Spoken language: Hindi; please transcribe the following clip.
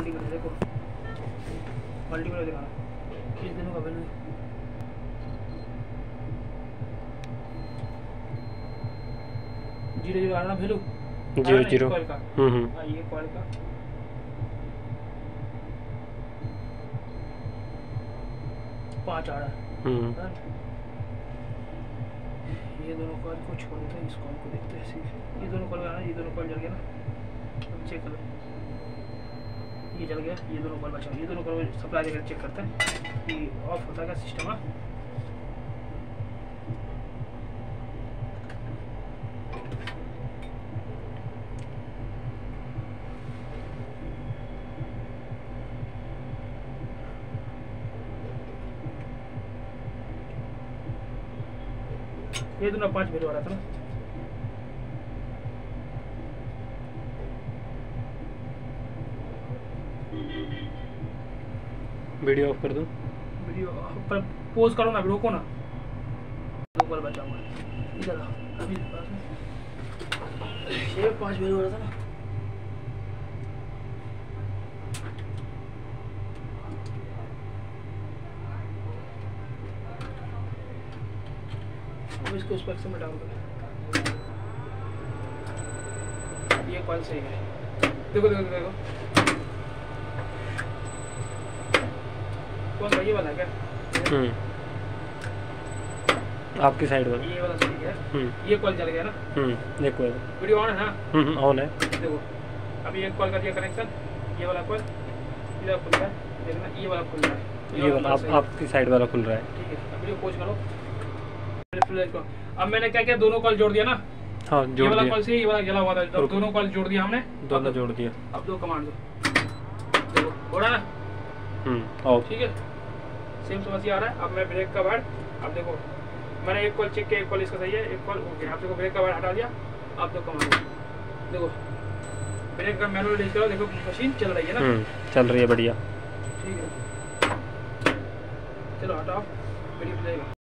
मल्टीमीटर देखो, मल्टीमीटर दिखाना किस दिनों का वैल्यू। जीरो जीरो आ रहा ना वैल्यू, 0 कॉइल का। ये कॉइल का 5 आ रहा है। ये दोनों कॉइल को छोड़ देते हैं, इस कॉइल को देखते हैं ऐसे। ये दोनों कॉइल आ रहा है, ये दोनों कॉइल जल गया ना, अब चेक करो, ये जल गया, ये दोनों कॉइल बचा। ये दोनों कॉइल सप्लाई देकर चेक करते हैं कि ऑफ होता है क्या सिस्टम है। ये दोनों 5 वैल्यू आ रहा था ना, वीडियो ऑफ कर दो, वीडियो पर पोज करो ना, रोको ना। दो कॉल बचा हुआ है इधर अभी पास में, ये 5 वैल्यू आ रहा था ना। अब इसको स्पेक्स में डाल दो, ये कॉल सही है। देखो देखो देखो कौन सा, ये वाला है क्या? आपकी साइड वाला, ये वाला सही है। ये कॉल चल गया ना। देखो वीडियो ऑन है ना? ऑन है। देखो अभी एक कॉल कर दिया कनेक्शन, ये वाला कॉल इधर खुल रहा है, देखना ये वाला खुल रहा है, ये वाला आपकी साइड वाला खुल रहा है। ठीक है, वीडियो पोज करो। अब मैंने क्या किया, दोनों कॉल जोड़ दिया ना। हाँ जोड़ दिया, ये वाला कॉल से ये वाला जला हुआ था, दोनों कॉल जोड़ दिया हमने, दोनों जोड़ दिया। अब दो कमांड दो, देखो हो रहा है ना। ऑफ, ठीक है, सेम समस्या आ रहा है। अब मैं ब्रेक का वार्ड, अब देखो मैंने एक कॉल चेक किया, एक कॉल इसका सही है, एक कॉल ओके। आप देखो ब्रेक का वार्ड हटा दिया, अब दो कमांड देखो, ब्रेक का मैनुअल रिलीज करो, देखो मशीन चल रही है ना, चल रही है बढ़िया। ठीक है, चलो हटाओ, वीडियो प्ले करो।